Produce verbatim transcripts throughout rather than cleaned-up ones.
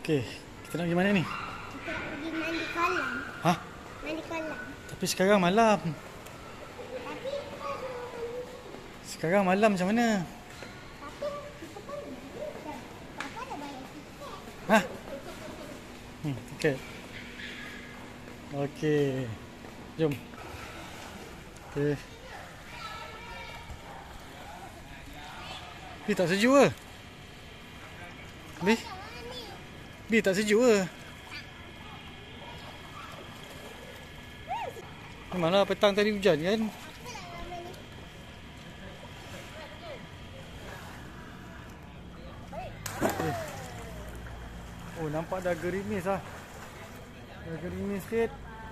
Okey, kita nak pergi mana ni? Kita nak pergi mandi kolam. Hah? Mandi kolam. Tapi sekarang malam. Tapi Sekarang malam macam mana? tapi kita kan dah, Papa dah bayar tiket. Hah? Hmm, tiket. Okey. Jom. Okey. Bi tak sejuk ke? Bi? Bi tak sejuk ke? Memanglah petang tadi hujan kan? Eh. Oh, nampak dah gerimis lah. Dah gerimis sikit.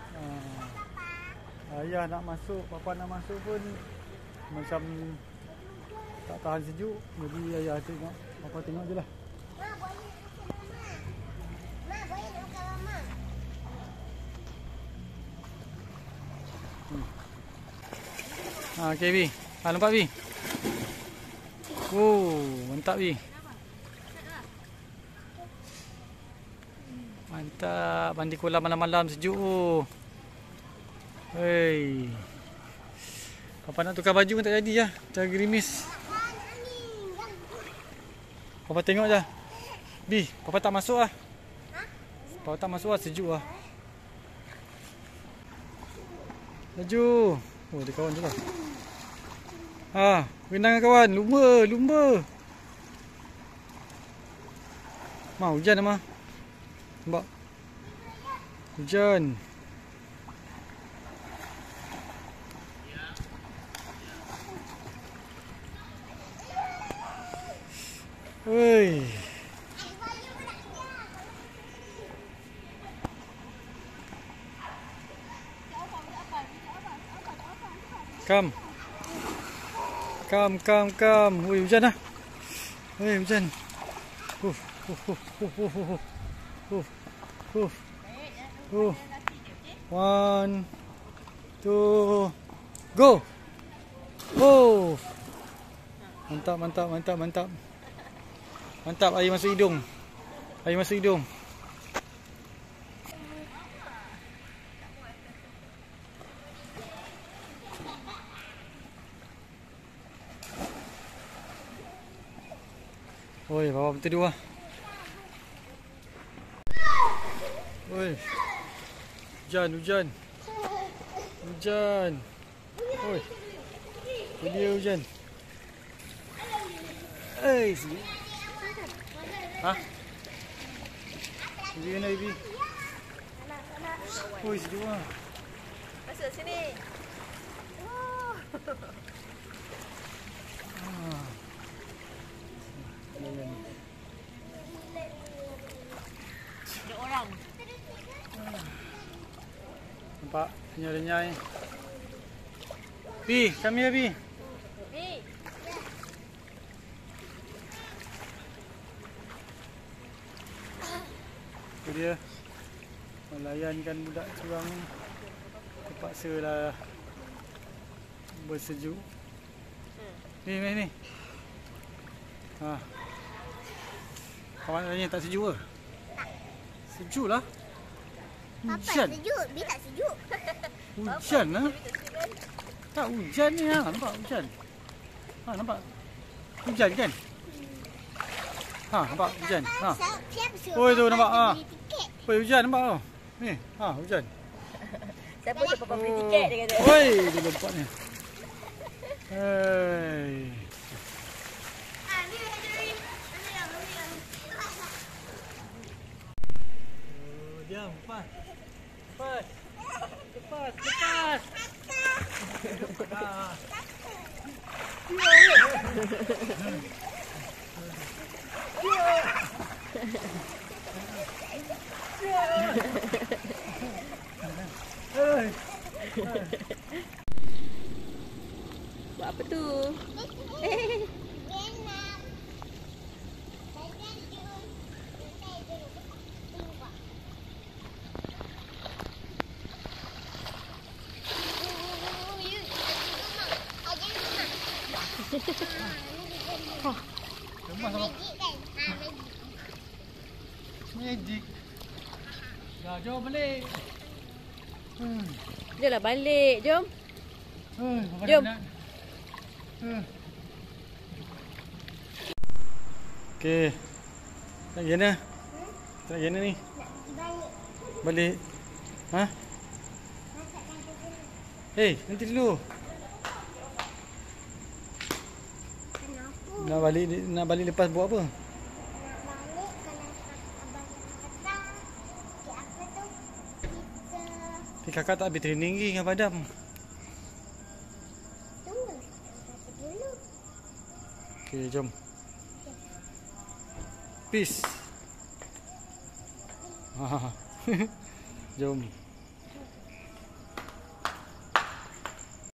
Ha. Ayah nak masuk, papa nak masuk pun macam tak tahan sejuk. Jadi ayah tengok, papa tengok je lah. Ma, boleh nak makan Mama. Ma, boleh nak makan Mama. Hmm. Ha, okay Bi. Ha, nampak Bi? Oh, mantap Bi. Mantap, mandi kolam malam-malam sejuk. Oh. Hei. Papa nak tukar baju pun tak jadi lah. Macam gerimis. Papa tengok je. Bi, Papa tak masuk lah. Papa tak masuk lah, sejuk lah. Laju. Oh, dia kawan je lah. Ha, renang dengan kawan. Lumba, lumba. Ma, hujan lah Ma. Nampak? Hujan. Hei. Kam. Kam, kam, kam. Woi, hujan lah. Woi, hujan. Huh, huh, huh, huh, huh, huh. Huh, huh, huh. One, two, go. Oh. Mantap, mantap, mantap, mantap. Mantap, air masuk hidung. Air masuk hidung. Oi, bawa betul dua. Oi. Hujan, hujan. Hujan. Oi. Dia hujan. Eh, sini. Hah? Sini mana Ibi? Oi, sejuk ah. Masuk sini. Oh. Ah. Ada orang. Nampak renyai-renyai. Bi, kami ya Bi. Bi. Itu dia melayankan budak curang ni. Terpaksalah bersejuk. Ni, ni, ni. Ha. Kawan tanya tak sejuk ke? Sejuk lah. Papa Hujan. sejuk, Bi tak sejuk. Hujan lah. Tak hujan ni ha. Nampak hujan. Ha, nampak. Hujan kan? Ha, nampak hujan. Ha. Siapa suruh Oi, tu Papa nampak, beli ah. tiket? Oi, hujan nampak tau. Ni, ha, hujan. Siapa tu papa beli tiket dia kata. Oi, dia lompat ni. Hei. Diam, lepas. Lepas. Lepas, lepas. Lepas. Buat apa tu? Lemas apa? Magic kan? Ha, magic. Magic. Dah, jom balik. Hmm. Jomlah balik. Jom. Hmm, makan Jom. nak. Hmm. Okey. Tak gana. Tak gana ni. Balik. Balik. Ha? Masakkan tu dulu. Hei, nanti dulu. Kenapa? Nak balik nak balik lepas buat apa? Nak balik kalau abang petang. Okey, apa tu? Kita Tapi kakak tak habis training lagi dengan padam. tunggu. Kata dulu. Okey, jom. Peace. Ha. Jom.